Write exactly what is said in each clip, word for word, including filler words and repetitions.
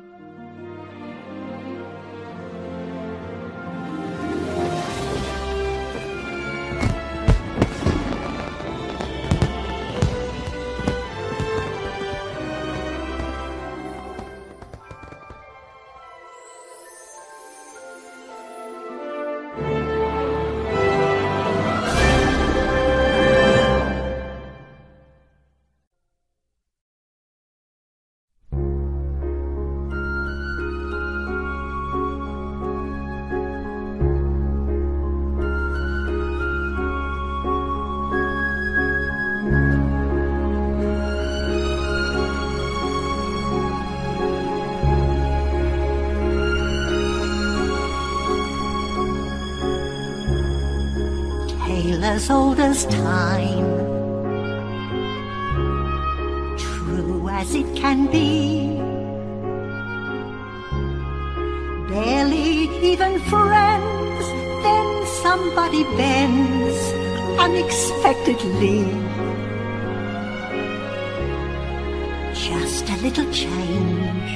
As old as time, true as it can be, barely even friends, then somebody bends unexpectedly. Just a little change,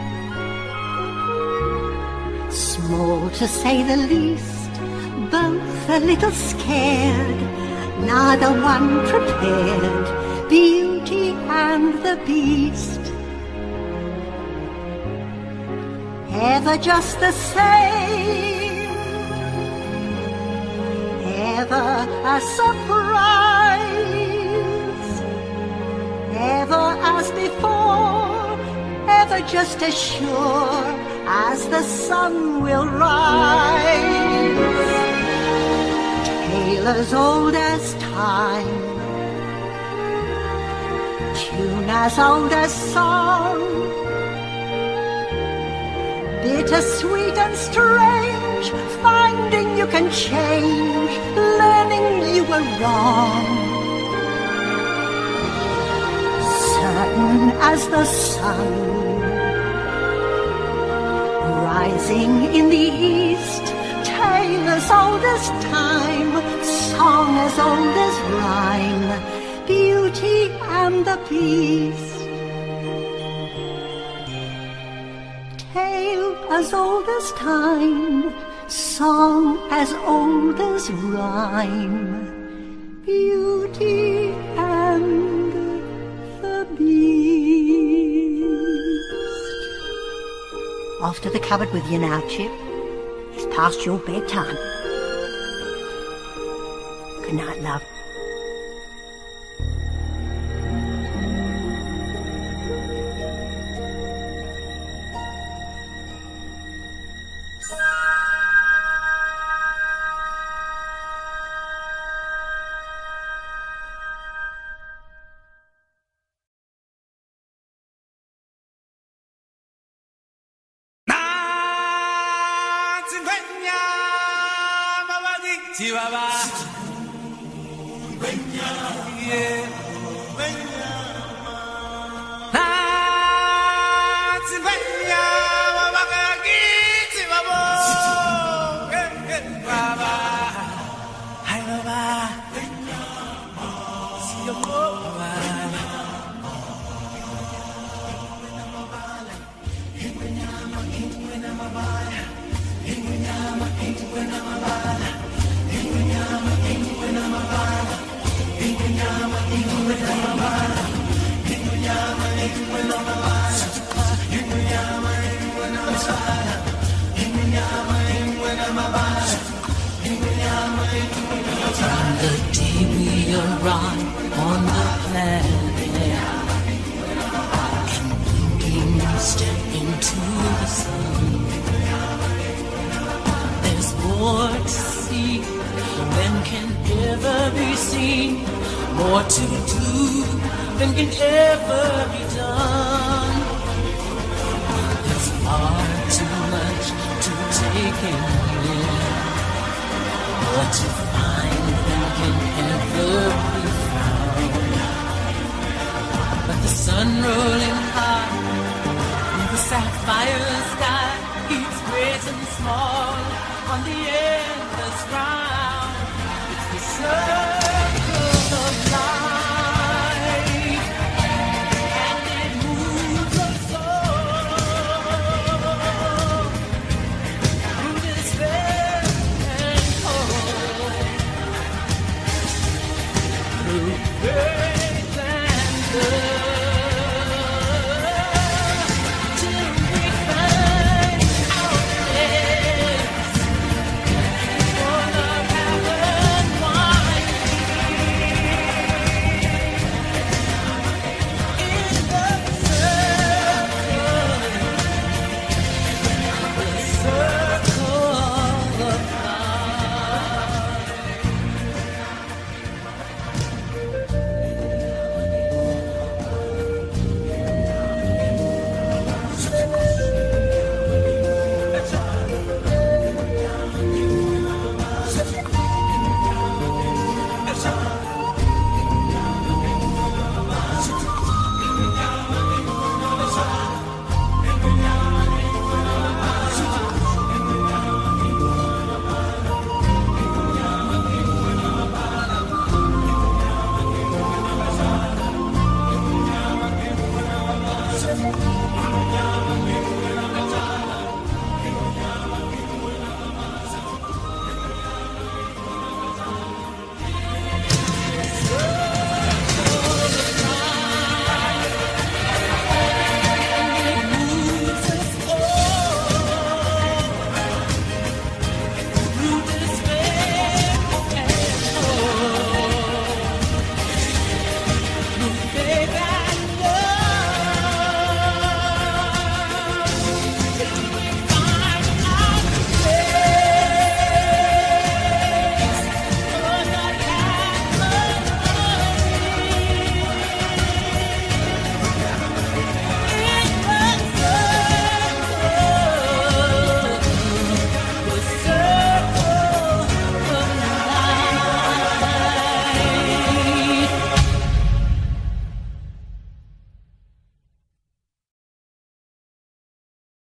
small to say the least, both a little scared, neither one prepared, Beauty and the Beast. Ever just the same, ever a surprise, ever as before, ever just as sure as the sun will rise. Tale as old as time, tune as old as song, bittersweet and strange, finding you can change, learning you were wrong. Certain as the sun, rising in the east, tale as old as time, song as old as rhyme, Beauty and the Beast. Tale as old as time, song as old as rhyme, Beauty and the Beast. Off to the cupboard with you now, Chip. It's past your bedtime. Good night, love. Chihuahua. Yeah. From the day we arrived on the planet and blinking step into the sun, there's more to see than can ever be seen, more to do than can ever be done. There's far too much to take in here, more to find than can ever be found. But the sun rolling high in the sapphire sky keeps great and small on the endless round. It's the circle of life, and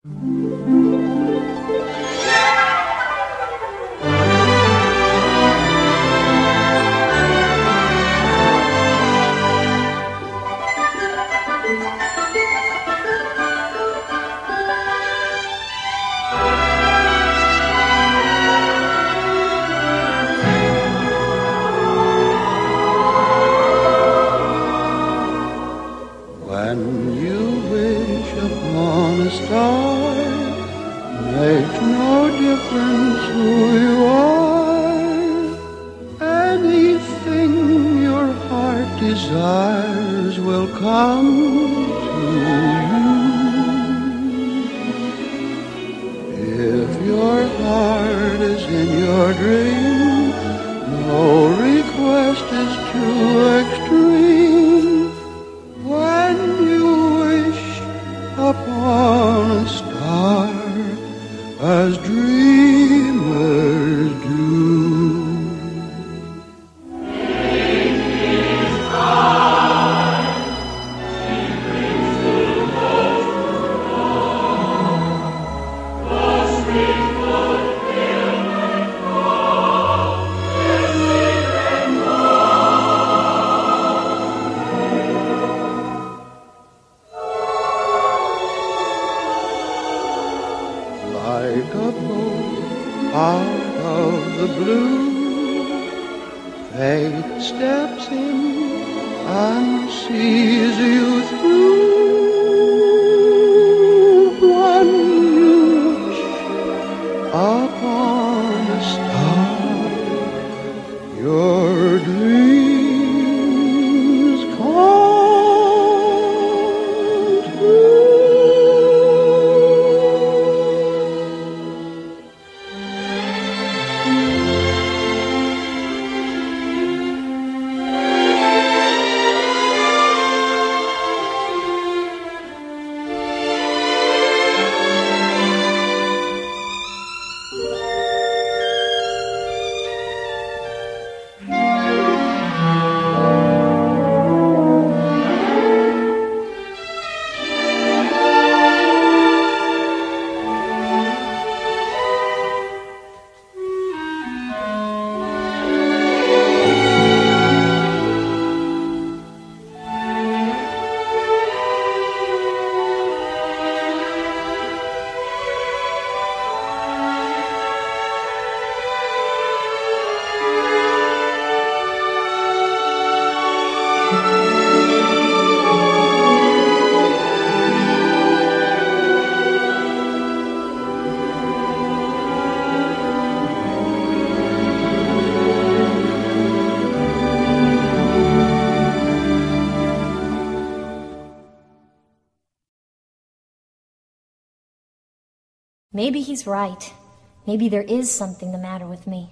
Maybe he's right. Maybe there is something the matter with me.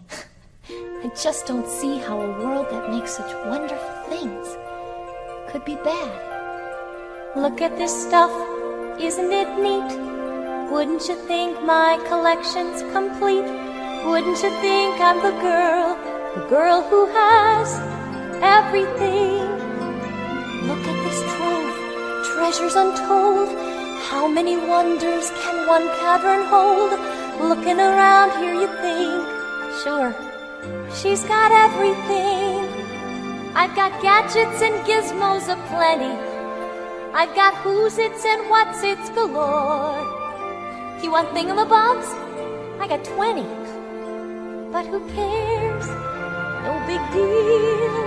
I just don't see how a world that makes such wonderful things could be bad. Look at this stuff, isn't it neat? Wouldn't you think my collection's complete? Wouldn't you think I'm the girl, the girl who has everything? Look at this trove, treasures untold. How many wonders can one cavern hold? Looking around here you think, sure, she's got everything. I've got gadgets and gizmos aplenty. I've got who's-its and what's-its galore. You want thingamabobs? I got twenty. But who cares? No big deal.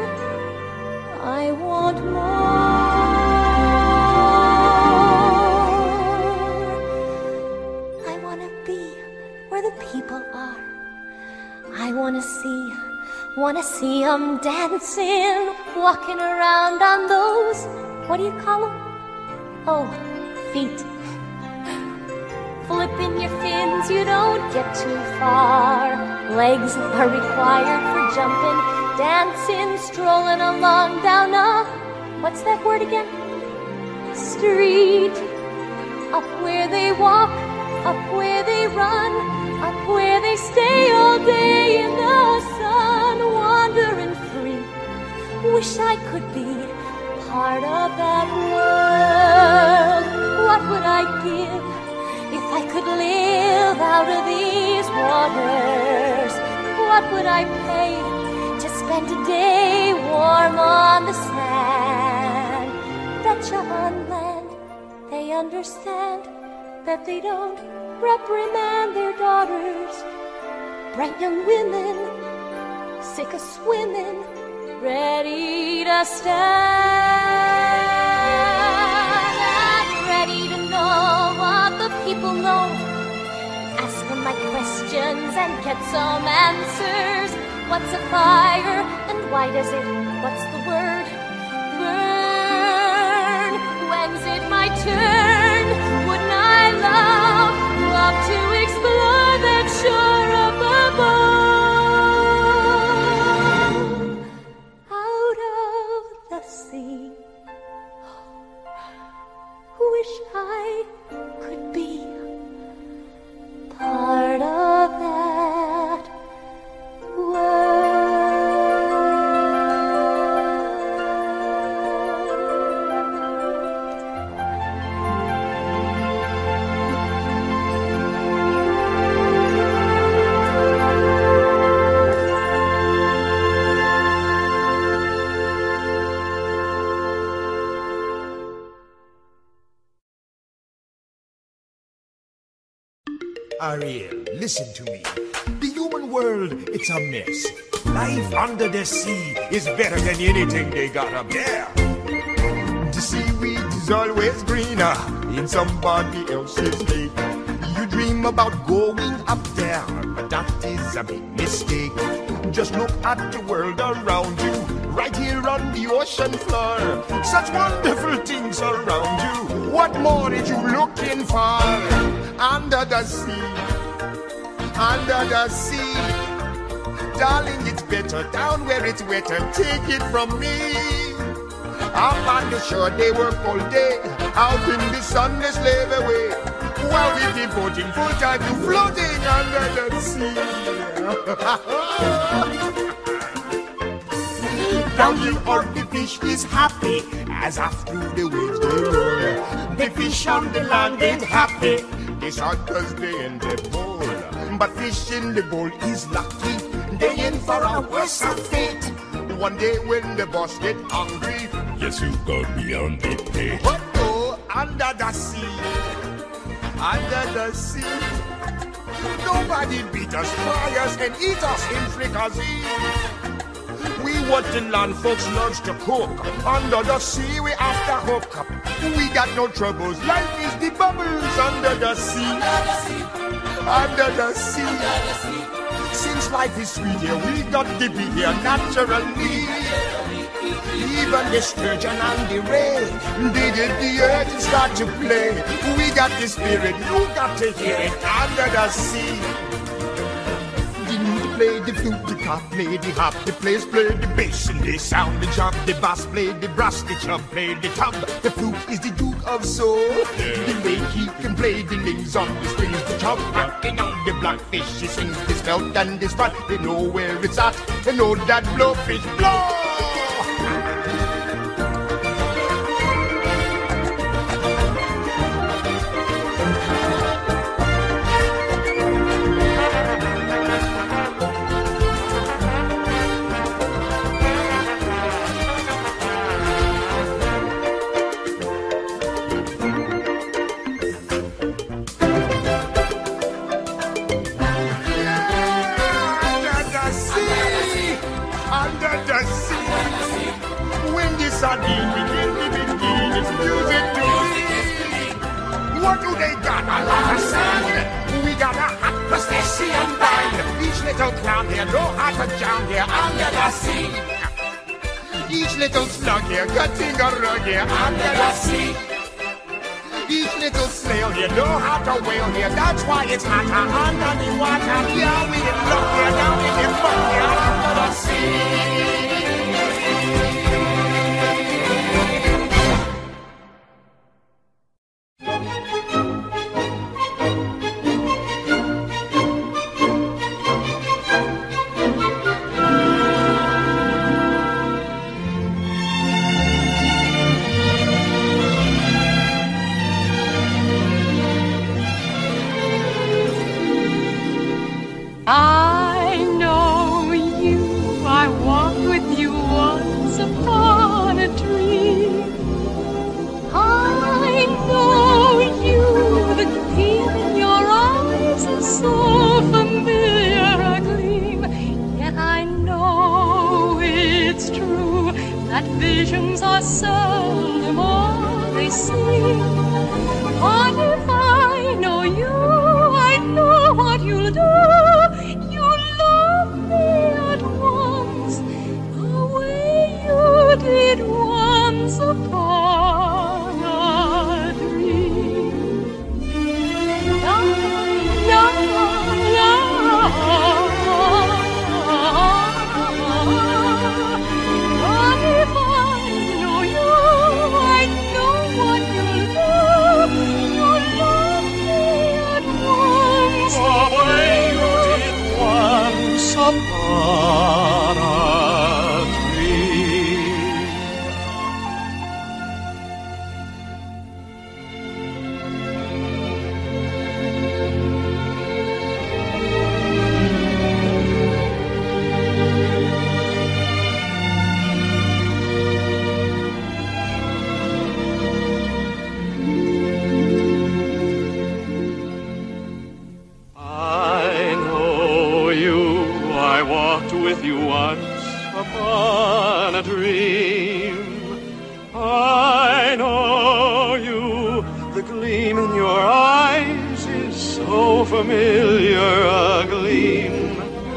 I want more. The people are. I wanna see, wanna see 'em dancing, walking around on those, what do you call 'em? Oh, feet. Flipping your fins, you don't get too far. Legs are required for jumping, dancing, strolling along down a, what's that word again? Street. Up where they walk, up where they run, up where they stay all day in the sun, wandering free. Wish I could be part of that world. What would I give if I I paid to spend a day warm on the sand. Betcha on land, they understand that they don't reprimand their daughters. Bright young women, sick of swimming, ready to stand, and ready to know what the people know. Ask them my questions and get some answers. What's a fire and why does it, what's the word, burn? When's it my turn? Wouldn't I love, love to explore that shore up above? Out of the sea, wish I could be part of that world. Ariel, listen to me. The human world, it's a mess. Life under the sea is better than anything they got up there. The seaweed is always greener in somebody else's lake. You dream about going up there, but that is a big mistake. Just look at the world around you, right here on the ocean floor. Such wonderful things around you. What more are you looking for? Under the sea, under the sea. Darling, it's better down where it's wetter. Take it from me. Up on the shore, they work all day. Out in the sun, they slave away. While we're devoting full time to floating under the sea. Down here, all the fish is happy as after the waves they roll. The fish on the land ain't happy. They shot cause they in the bowl. But fish in the bowl is lucky. They in for a worse fate. One day when the boss get hungry, yes, you got me on the pay. But no, under the sea, under the sea, nobody beat us, fry us, and eat us in fricassee. We what the land folks loves to cook. Under the sea we have to hook up. We got no troubles. Life is the bubbles under the sea. Under the sea. Since life is sweet here, we got to be here naturally. Even the sturgeon and the ray, they did the earth and start to play. We got the spirit, you got to hear it under the sea. Play the flute, the cop, play the hop, the players play the bass and they sound the jump, the bass play the brass, the chub play the tub. The flute is the Duke of Soul. Yeah. The way he can play the lings on the strings, the chub rocking on the blackfish. He sings this belt and this spot. They know where it's at. They know that blowfish blow. Sardine, begin, begin, begin, it's music to me. What do they got? A lot of sand. We got a hot crustacean band. Each little clown here know how to jam here under the sea. Each little slug here cutting a rug here under the sea. Each little snail here know how to whale here. That's why it's hotter under the water. Yeah, we in love here down in the fun here under the sea. I know upon a tree. With you once upon a dream, I know you. The gleam in your eyes is so familiar a gleam.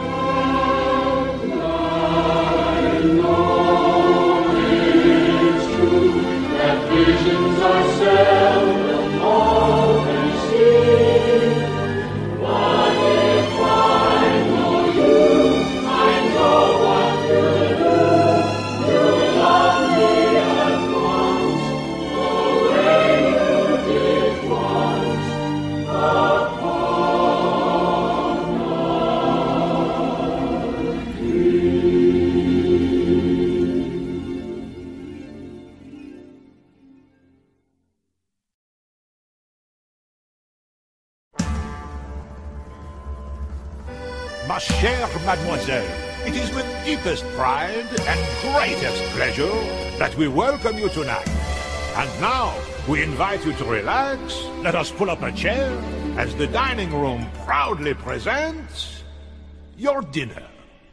I know it's true that visions are seldom always seen. But if I know you, Ma chère mademoiselle, it is with deepest pride and greatest pleasure that we welcome you tonight. And now, we invite you to relax. Let us pull up a chair as the dining room proudly presents your dinner.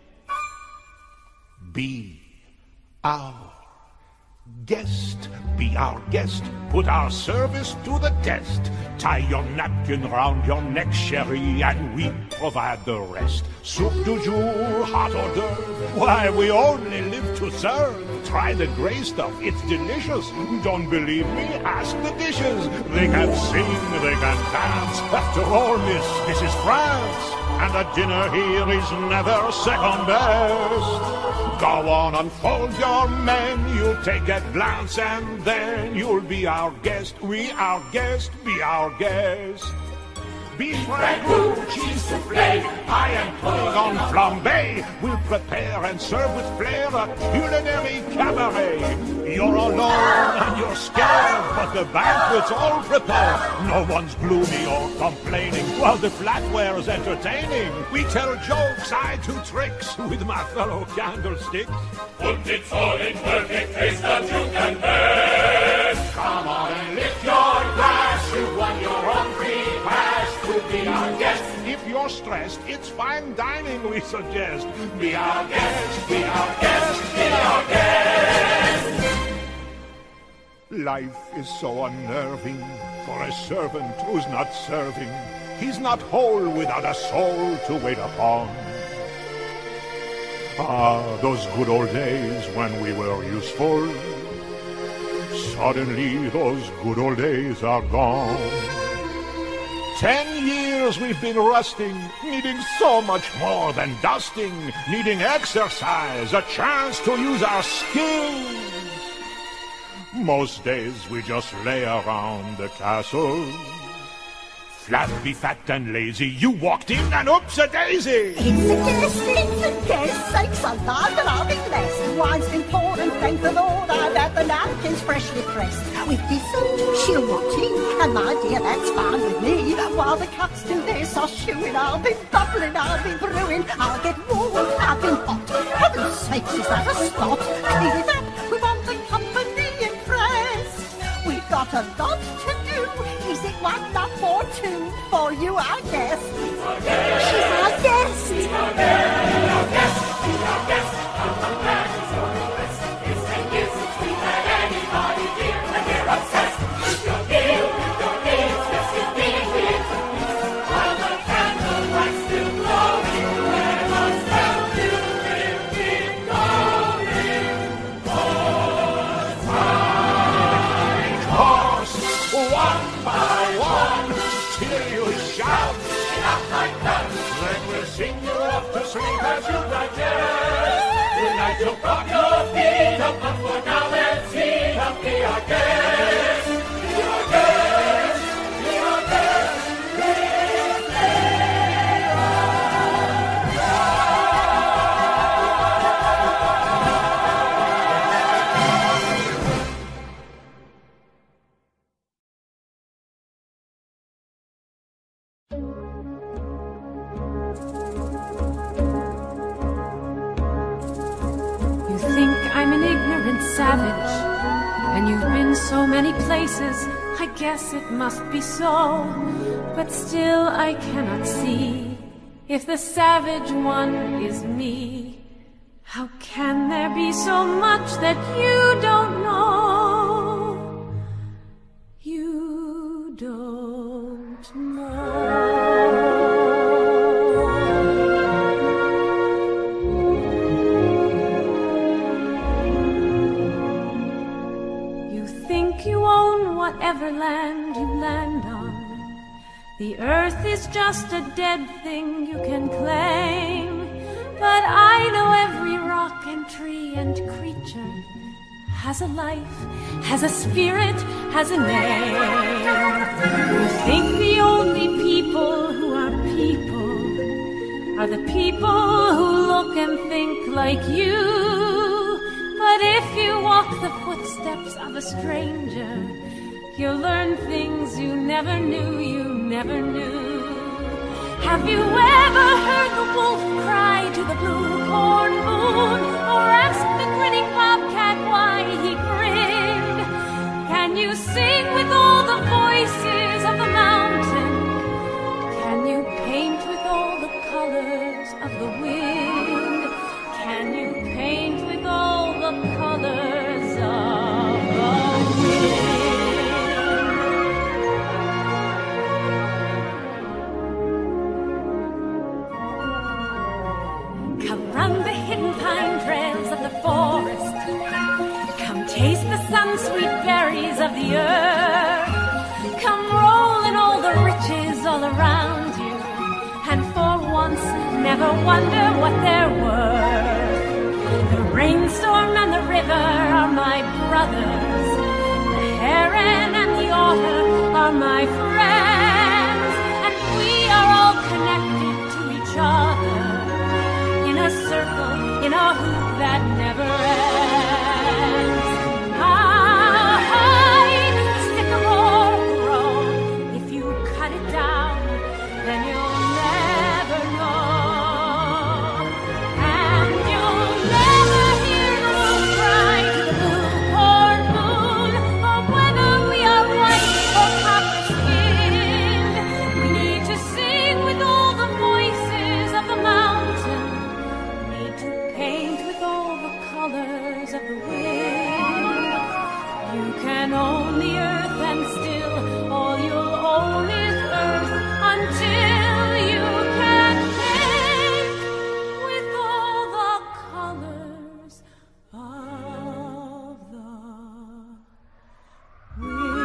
Be our guest. Be our guest. Put our service to the test. Tie your napkin round your neck, chérie, and we provide the rest. Soup du jour, hot hors d'oeuvre. Why, we only live to serve. Try the gray stuff, it's delicious. Don't believe me? Ask the dishes. They can sing, they can dance. After all, miss, this is France. And the dinner here is never second best. Go on, unfold your menu, take a glance, and then you'll be our guest. We our guest, be our guest. Beef ragout, cheese soufflé, pie and pudding on flambé. We'll prepare and serve with flair a culinary cabaret. You're alone and you're scared, but the banquet's all prepared. No one's gloomy or complaining while the flatware's entertaining. We tell jokes, I do tricks with my fellow candlesticks. Put it all in perfect taste that you can best. Come on and lift your glass. You won your own free pass to be our guest. If you're stressed, it's fine dining we suggest. Be our guest, be our guest, be our guest. Life is so unnerving for a servant who's not serving. He's not whole without a soul to wait upon. Ah, those good old days when we were useful. Suddenly those good old days are gone. Ten years we've been rusting, needing so much more than dusting, needing exercise, a chance to use our skills. Most days we just lay around the castle. Flabby, fat and lazy, you walked in and oops-a-daisy! It's a guest, it's a guest, sakes alive and I'll be blessed. Wine's been poured and thank the Lord I've had the napkins freshly pressed. With dessert, she'll want tea, and my dear, that's fine with me. While the cups do their sauce chewing, I'll be bubbling, I'll be brewing. I'll get warm, I'll be hot. Heaven's sakes, is that a spot? Clean it up, we want the company impressed. We've got a lot to do. Is it one up or two for you, our guest? She's our guest. She's our guest. She's our guest. She's our guest. She's our guest. Come on back, she's on the list. It's ten years since we've had anybody here, and we're obsessed. With your deal, with your deals, yes, indeed, we introduce. While the candle lights still glowing, let us tell you we'll keep going. Cause time. Course, one by one, till you shout. Enough like that. Then we'll sing you off to sleep as you digest. Tonight you'll You think I'm an ignorant savage, and you've been so many places, I guess it must be so. But still I cannot see if the savage one is me. How can there be so much that you don't know? You don't know. You think you own whatever land you land on. The earth is just a dead thing you can claim. But I know every rock and tree and creature has a life, has a spirit, has a name. You think the only people who are people are the people who look and think like you. But if you walk the footsteps of a stranger, you'll learn things you never knew, you never knew. Have you ever heard the wolf cry to the blue corn moon, or asked the grinning bobcat why he grinned? Can you sing with all the voices of the mountain? Can you paint with all the colors of the wind? Can you paint with all the colors of the wind? Run the hidden pine trails of the forest. Come taste the sun-sweet berries of the earth. Come roll in all the riches all around you, and for once never wonder what they're worth. The rainstorm and the river are my brothers. The heron and the otter are my friends, and we are all connected to each other in a circle, in a hoop that never ends. How high does the sycamore grow? If you cut it down, then you'll never know. And you'll never hear the wolf cry to the blue corn moon, or whether we are white or copper-skinned. We need to sing with all the voices of the mountain, paint with all the colors of the wind. You can own the earth, and still all you'll own is earth, until you can paint with all the colors of the wind.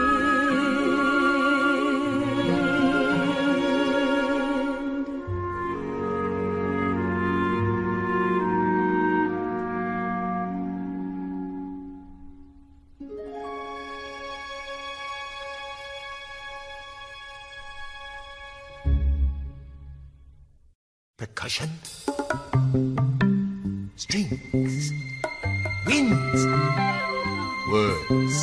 Percussion, strings, winds, words.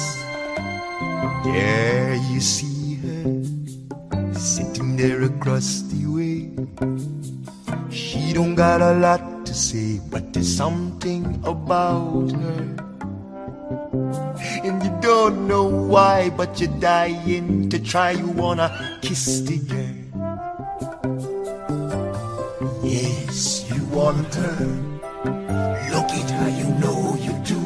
There you see her, sitting there across the way. She don't got a lot to say, but there's something about her. And you don't know why, but you're dying to try. You wanna kiss the girl. Yes, you want her. Look at her, you know you do.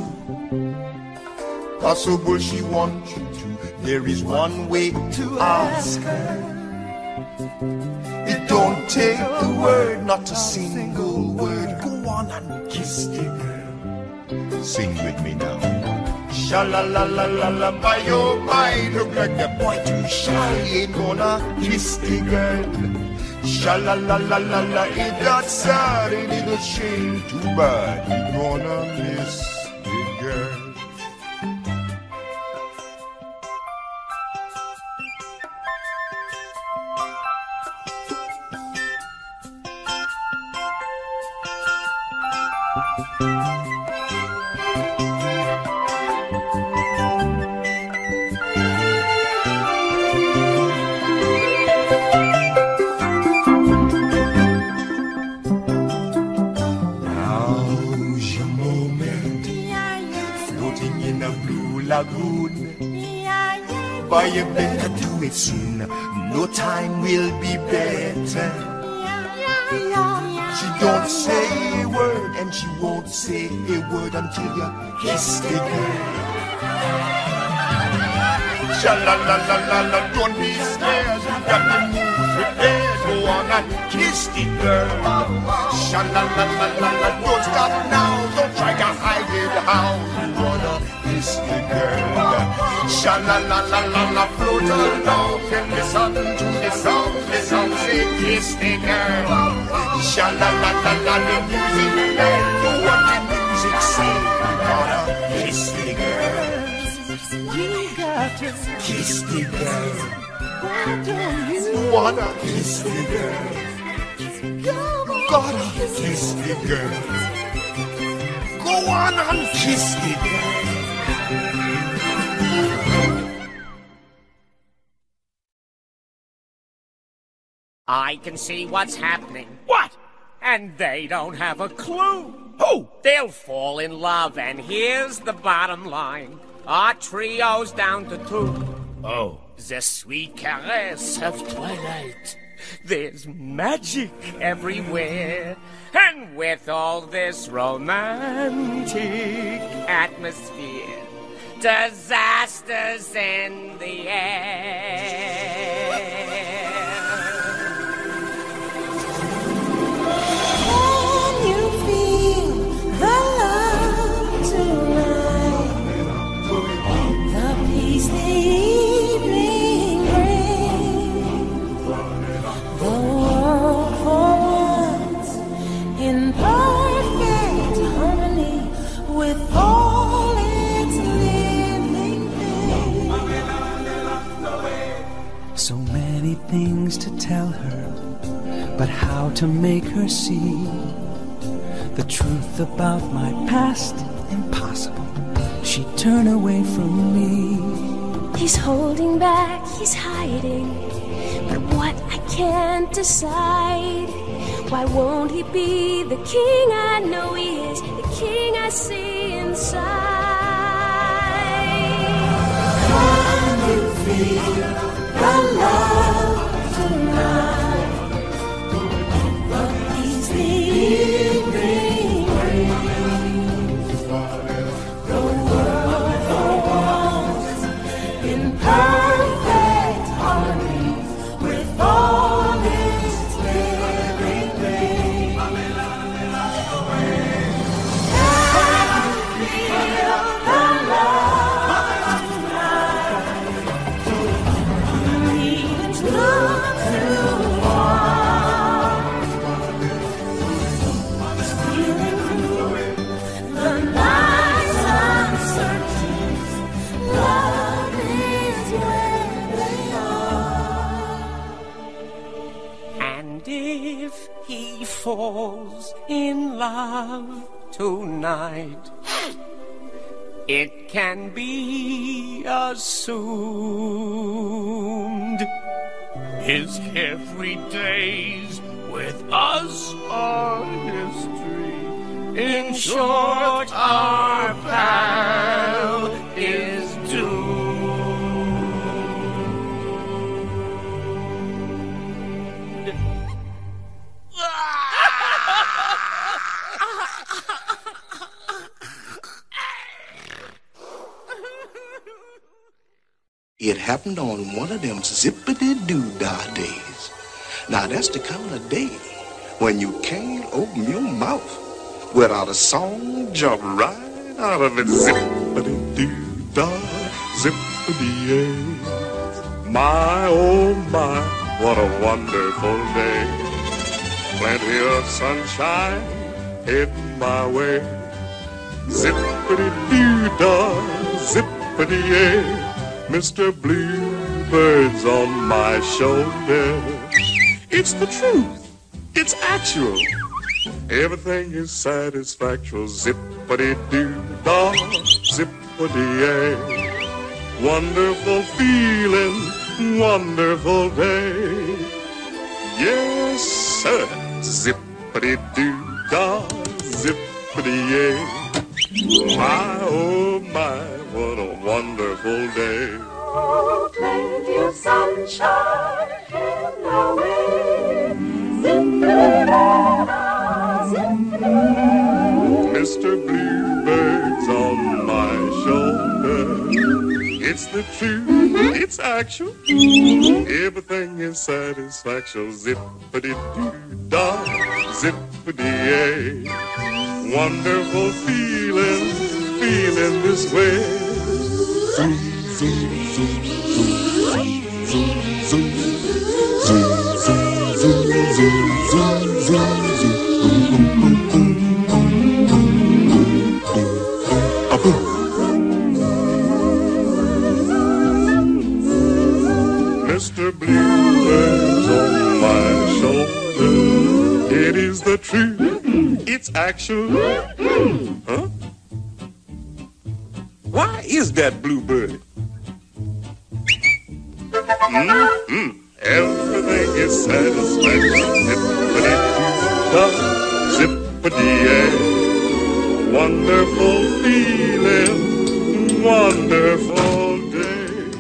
Possible she wants you to. There is one way to ask her. It don't take a word, not a single word. Go on and kiss the girl. Sing with me now. Sha-la-la-la-la-la, by your mind, look like the boy too shy. Ain't gonna kiss the girl. Sha-la-la-la-la-la, ain't that sad, ain't it a shame? Too bad, we gonna miss the girl. you better do it soon. No time will be better. She don't say a word, and she won't say a word until you kiss the girl. Sha-la-la-la-la-la, don't be scared. You got to move prepared. Go on and kiss the girl. Sha-la-la-la-la-la, don't stop now. Don't try to hide it how. You wanna kiss the girl. Sha-la-la-la-la-la, float along and listen to the song. The song say kiss the girl. Sha-la-la-la-la, the music play. Do what the music say. You wanna kiss the girl. You got to kiss the girl. Why don't you wanna kiss the girl? You gotta kiss the girl. Go on and kiss the girl. I can see what's happening. What? And they don't have a clue. Who? They'll fall in love, and here's the bottom line. Our trio's down to two. Oh. The sweet caress of twilight. There's magic everywhere. And with all this romantic atmosphere, disasters in the air. Can you feel the love tonight? The peace the evening brings. The world for once in perfect harmony with all its living things. So many things to tell her, but how to make her see the truth about my past? Impossible. She'd turn away from me. He's holding back, he's hiding, but what I can't decide. Why won't he be the king I know he is, the king I see inside? Can you feel the love tonight? The peace the evening brings. The world for once in perfect harmony with all its living things. Can you feel the love tonight? Reach love too far, stealing through the night's uncertainties. Love is where they are. And if he falls in love tonight, it can be assumed His every days with us are history. in short our pal is doomed. It happened on one of them zippity-doo-dah days. Now that's the kind of day when you can't open your mouth without a song jump right out of it. Zippity-doo-dah, zippity-yay. My, oh my, what a wonderful day. Plenty of sunshine heading my way. Zippity-doo-dah, zippity-yay. Mister Bluebird's on my shoulder. It's the truth. It's actual. Everything is satisfactual. Zippity-doo-dah, zippity-yay. Wonderful feeling, wonderful day. Yes, sir. Zippity-doo-dah, zippity-yay. My, oh my, what a wonderful day. Oh, plenty of sunshine in the way. Zippity-da-da, zippity-da-da. Mister Bluebird's on my shoulder. It's the truth, mm-hmm. It's actual. Mm-hmm. Everything is satisfaction. Zippity-doo-dah, zippity-yay. Wonderful feeling, feeling this way. Zoom, zoom, zoom, zoom, zoom, zoom, zoom, zoom, zoom, zoom, zoom, zoom, Mister Bluebird's on my shoulder. It is the truth. It's actual. Huh? Why is that Bluebird? Mm-hmm. Everything is satisfaction. Zippity-doo-dah, zippity-yay. Wonderful feeling, wonderful day.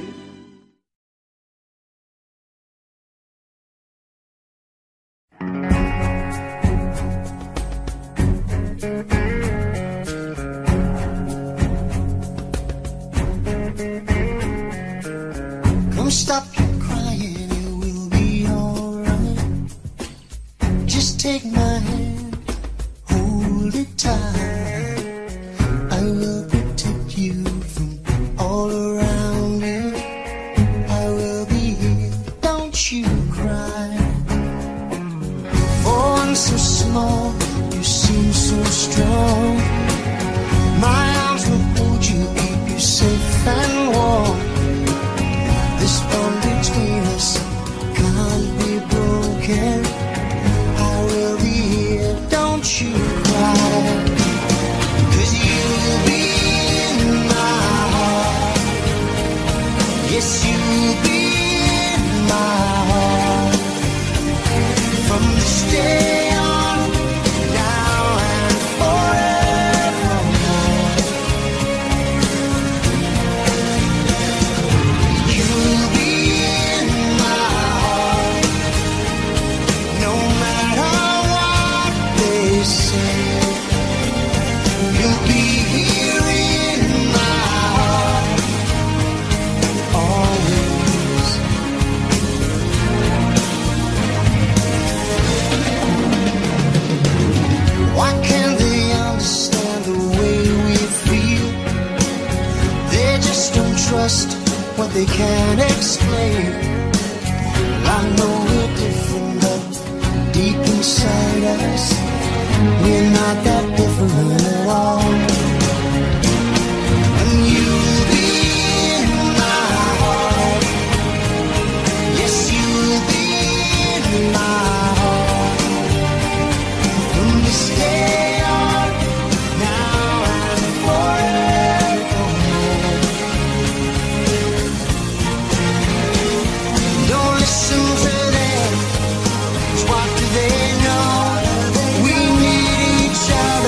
Come stop your crying, it will be alright. Just take my hand, hold it tight. I will protect you from all around you. I will be here, don't you cry. For I'm so small, you seem so strong. My arms will hold you, keep you safe and warm. This bond between us can't be broken. I will be here, don't you cry. Cause you'll be in my heart. Yes, you'll be in my heart. From this day on, now and forevermore. You'll be in my heart, no matter what they say. You'll be here in my heart, always. Why can't they understand the way we feel? They just don't trust what they can't explain. I know we're different, but deep inside us, we're not that different at all. And you'll be in my heart. Yes, you'll be in my heart. From this day on, now and forevermore. Don't listen to them, 'cause what do they know? We need each other.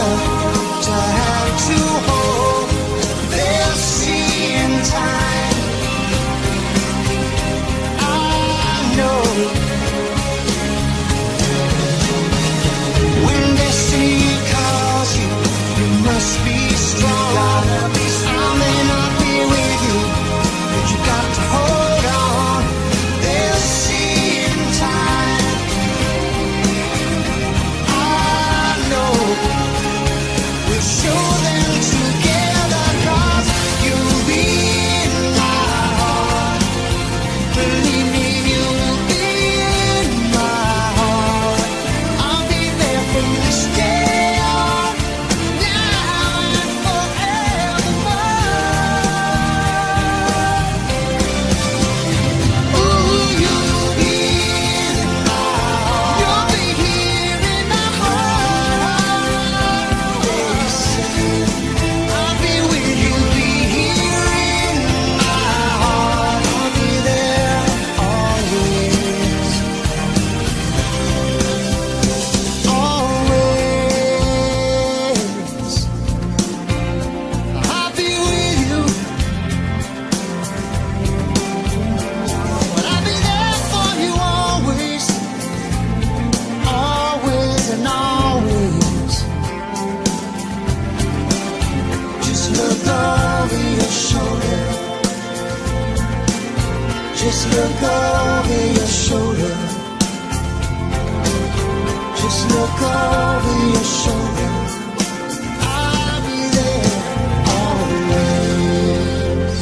look over your shoulder. Just look over your shoulder. I'll be there always.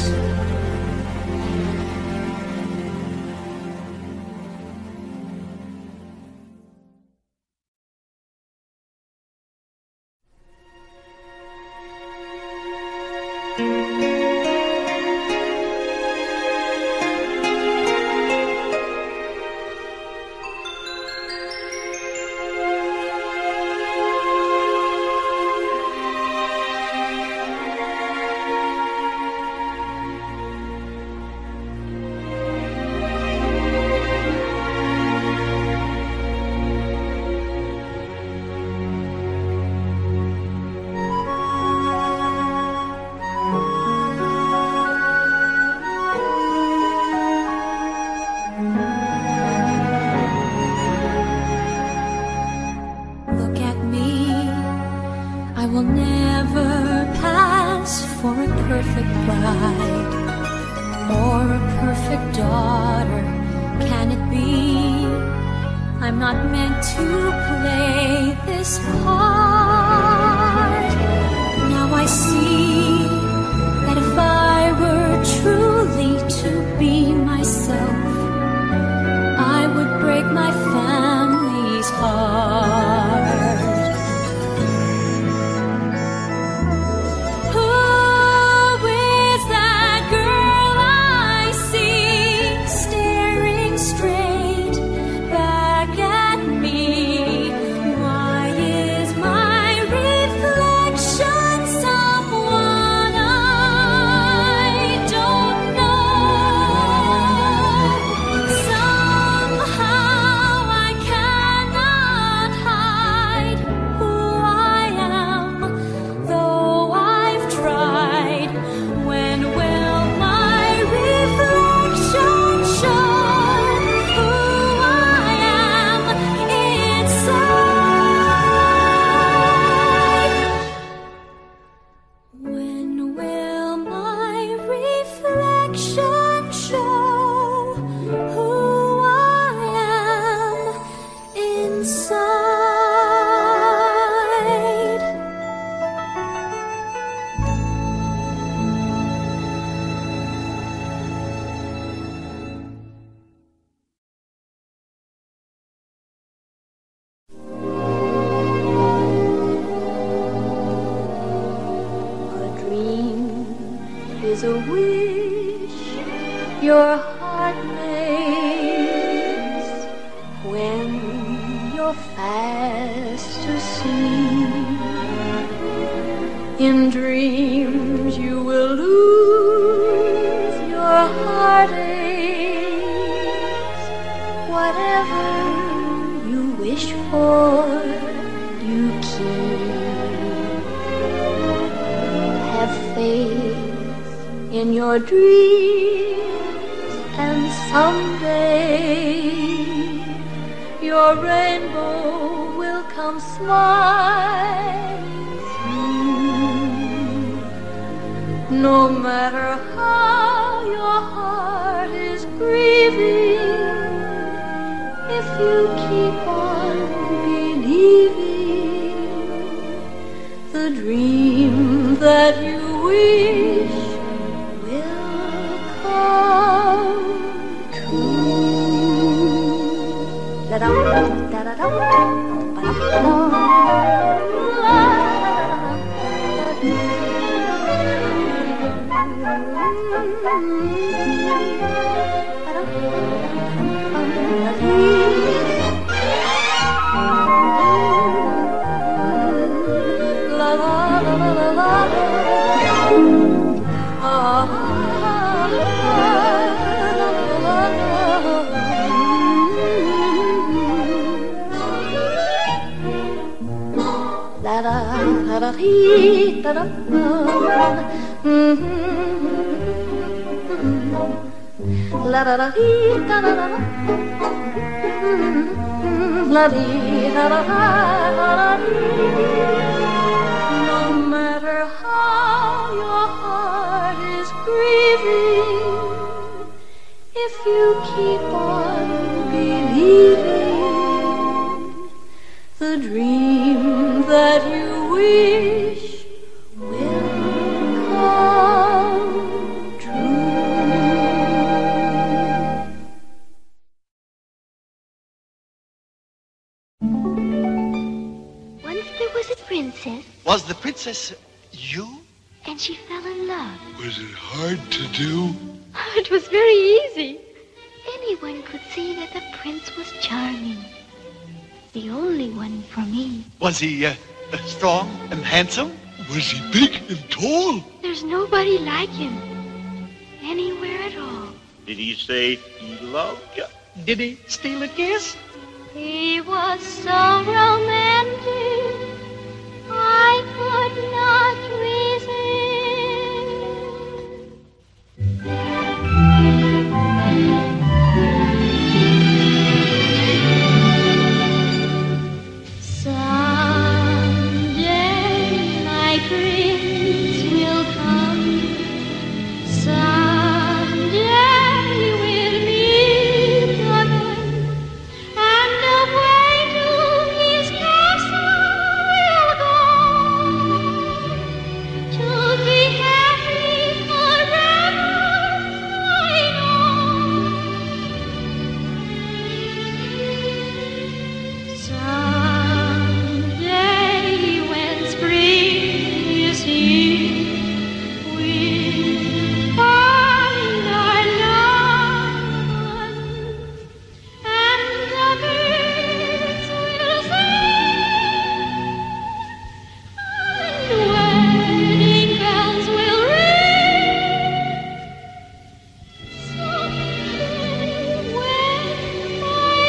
No matter how your heart is grieving, if you keep on believing, the dream that you wish will come true. Once there was a princess. Was the princess you? And she fell in love. Was it hard to do? It was very easy. Anyone could see that the prince was charming. The only one for me. Was he uh, strong and handsome? Was he big and tall? There's nobody like him. Anywhere at all. Did he say he loved you? Did he steal a kiss? He was so romantic, I could not resist. Someday my prince will come. Someday we'll meet again. And away to his castle we'll go, to be happy forever, I know. Someday when spring is here, we'll find our love, and the birds will sing, and wedding bells will ring. Someday when my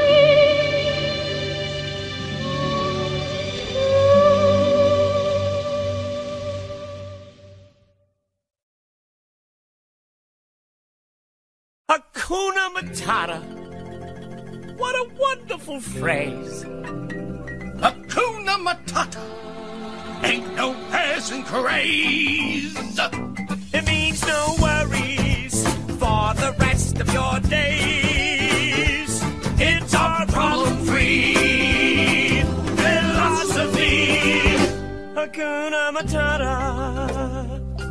Hakuna Matata. What a wonderful phrase. Hakuna Matata. Ain't no passing craze. It means no worries for the rest of your days. It's our problem-free philosophy. Hakuna Matata.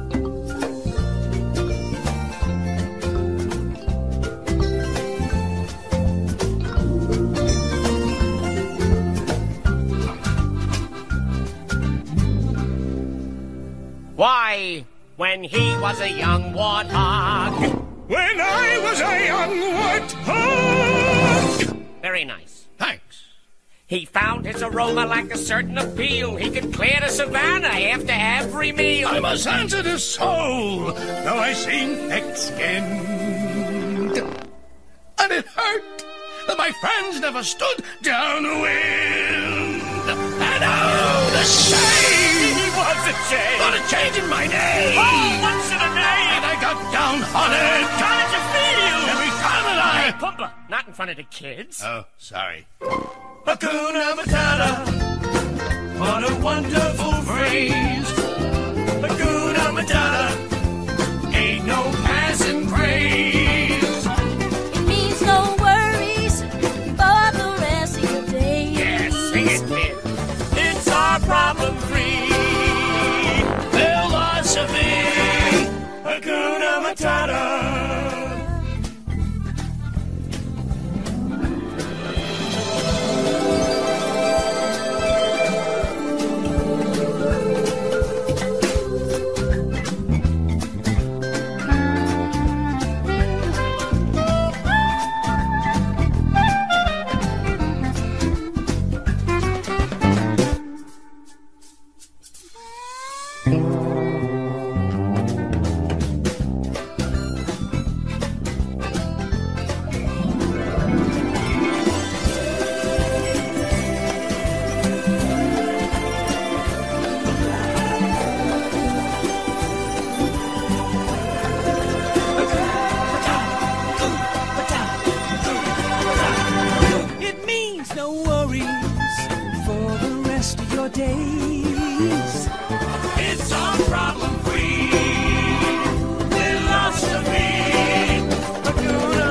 Why, when he was a young warthog. When I was a young warthog. Very nice. Thanks. He found his aroma lacked a certain appeal. He could clear the savannah after every meal. I'm a sensitive soul, though I seem thick-skinned. And it hurt that my friends never stood downwind. And oh, the shame! What's a change? Got a change in my name. Oh, what's in a name? And I got downhearted. How did you feel? Every time that I... Hey, Pumbaa, not in front of the kids. Oh, sorry. Hakuna Matata. What a wonderful phrase. Hakuna Matata. Ain't no passing craze. It means no worries for the rest of your days. Yes, sing it, kid. It's our problem-free philosophy. Hakuna Matata. Hakuna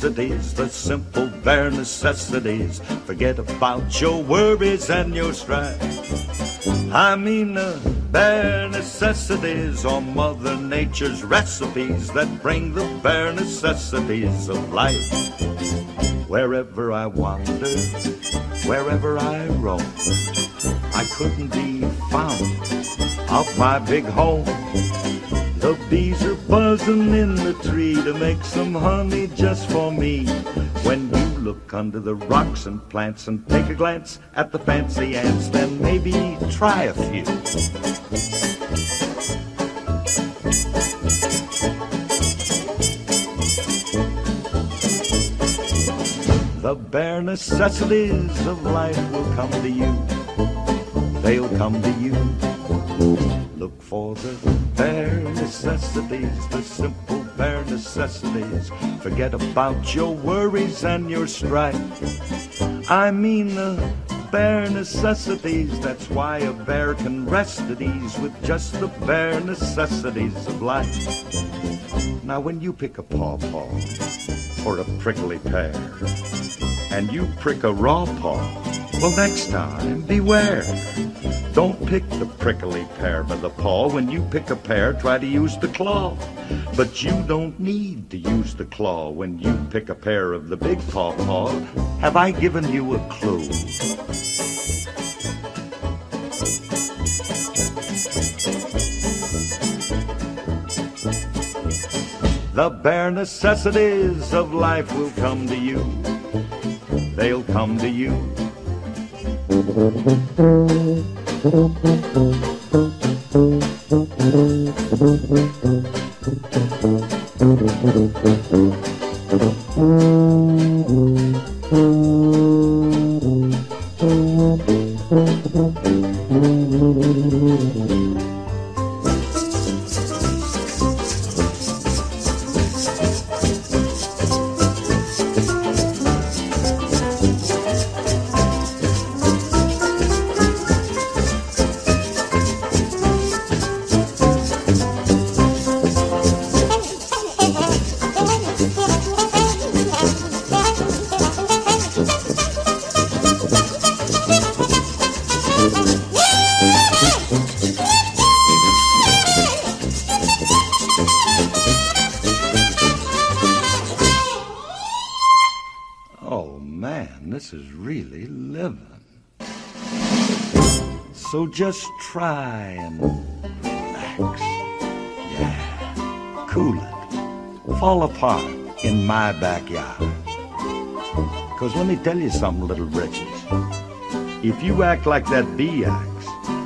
necessities, the simple bare necessities. Forget about your worries and your strife. I mean the bare necessities, or Mother Nature's recipes that bring the bare necessities of life. Wherever I wander, wherever I roam, I couldn't be found off my big home. The bees are buzzing in the tree to make some honey just for me. When you look under the rocks and plants and take a glance at the fancy ants, then maybe try a few. The bare necessities of life will come to you. They'll come to you. Look for the bare necessities, the simple bare necessities. Forget about your worries and your strife. I mean the bare necessities. That's why a bear can rest at ease with just the bare necessities of life. Now when you pick a pawpaw or a prickly pear, and you prick a raw paw, well, next time, beware. Don't pick the prickly pear by the paw. When you pick a pear, try to use the claw. But you don't need to use the claw when you pick a pear of the big pawpaw. Have I given you a clue? The bare necessities of life will come to you. They'll come to you. So just try and relax. Yeah, cool it. Fall apart in my backyard. Because let me tell you something, little britches. If you act like that bee acts,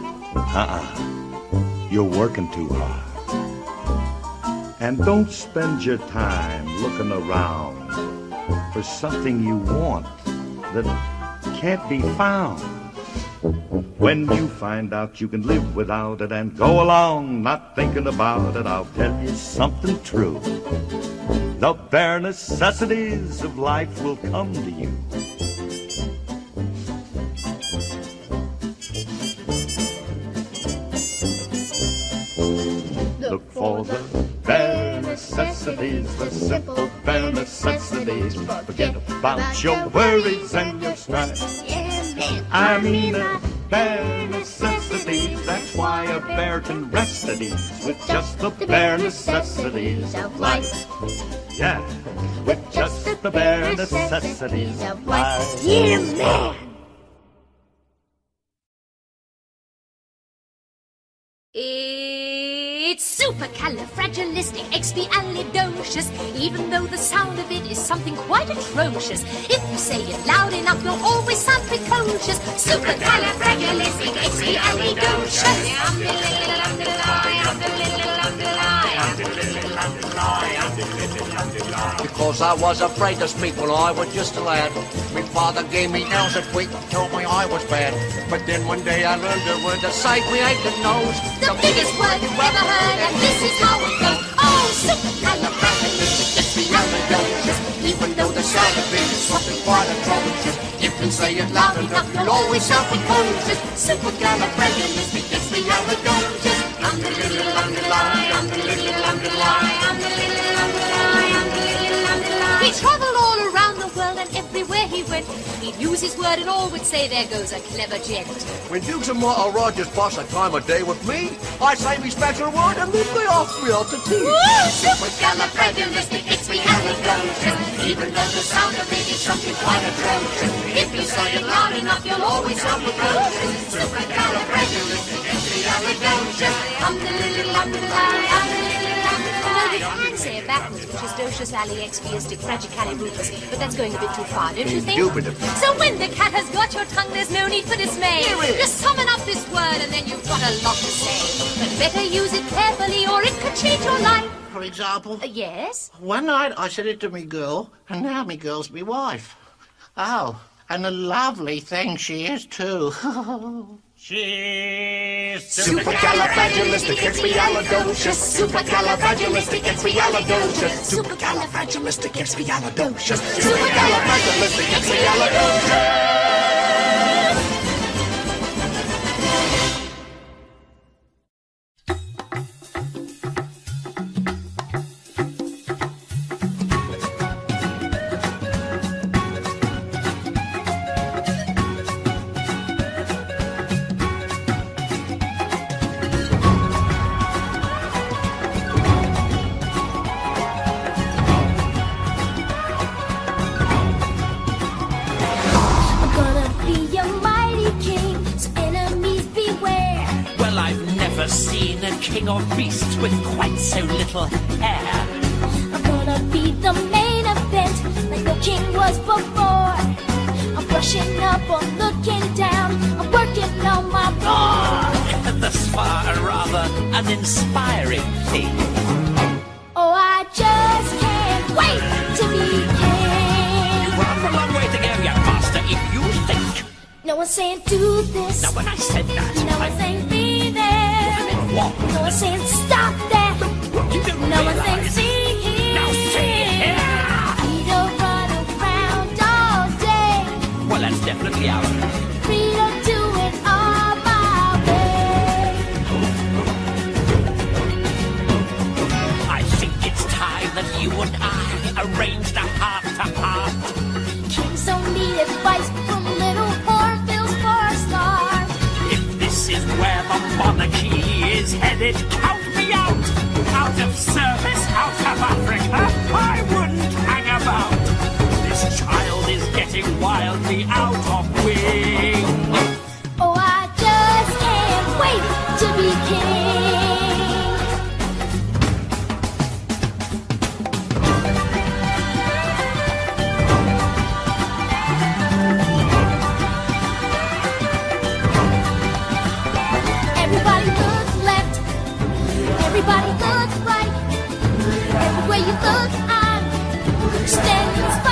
uh-uh, you're working too hard. And don't spend your time looking around for something you want that can't be found. When you find out you can live without it and go along not thinking about it, I'll tell you something true. The bare necessities of life will come to you. Look for the bare necessities, the simple bare necessities. Forget about your worries and your strife. I mean the bare necessities. That's why a bear can rest at ease with just the bare necessities of life. Yeah, with just the bare necessities of life. Yeah, man. It's supercalifragilisticexpialidocious, even though the sound of it is something quite atrocious. If you say it loud enough, you'll always sound precocious. Because I was afraid to speak when I was just a lad. My father gave me nails a tweak and told me I was bad. But then one day I learned a word to say we ain't the nose. The biggest word you've ever heard, and this is how it goes. Oh, supercalifragilisticexpialidocious, even though the sound of it is something quite atrocious. If you say it loud enough, you'll always sound precocious. Supercalifragilisticexpialidocious. Under little underline, under little underline, under little underline, under little underline. We travel all use his word and all would say there goes a clever gent. When Dukes and Martha Rogers pass a time of day with me, I say me special word and then they ask me out to tea. Supercalifragilistic, it's me halitosis. Even though the sound of it is something quite atrocious. If you say it loud enough, you'll always sound precocious. Supercalifragilistic, it's me halitosis. Um the little um the lie, um the little um the lie. You can say it backwards, which is docious ali expiistic fragicalirufus, but that's going a bit too far, don't you think? Indubitably. So when the cat has got your tongue, there's no need for dismay. Just summon up this word and then you've got a lot to say. But better use it carefully or it could change your life. For example? Uh, yes? One night I said it to me girl, and now me girl's me wife. Oh, and a lovely thing she is too. She's Supercalifragilisticexpialidocious. Supercalifragilisticexpialidocious. Supercalifragilisticexpialidocious. Supercalifragilisticexpialidocious. Seen a king or beast with quite so little hair. I'm gonna be the main event, like the king was before. I'm brushing up, I'm looking down, I'm working on my roar. Thus far, a rather uninspiring thing. Oh, I just can't wait to be king. You've got a long way to go, young master, if you think. No one's saying do this. Now, when I said that, no one's saying be there. What? No one's saying stop that. You don't no one's saying realize. see here. Now see here. We don't run around all day. Well, that's definitely out. We don't do it all my way. I think it's time that you and I arranged a heart-to-heart. Kings don't need advice from little hornbills for stars. If this is where the monarchy is headed, count me out. Out of service, out of Africa, I wouldn't hang about. This child is getting wildly out of wing. Oh, I just can't wait to be king. Everybody look left, everybody look right. Everywhere you look, I'm standing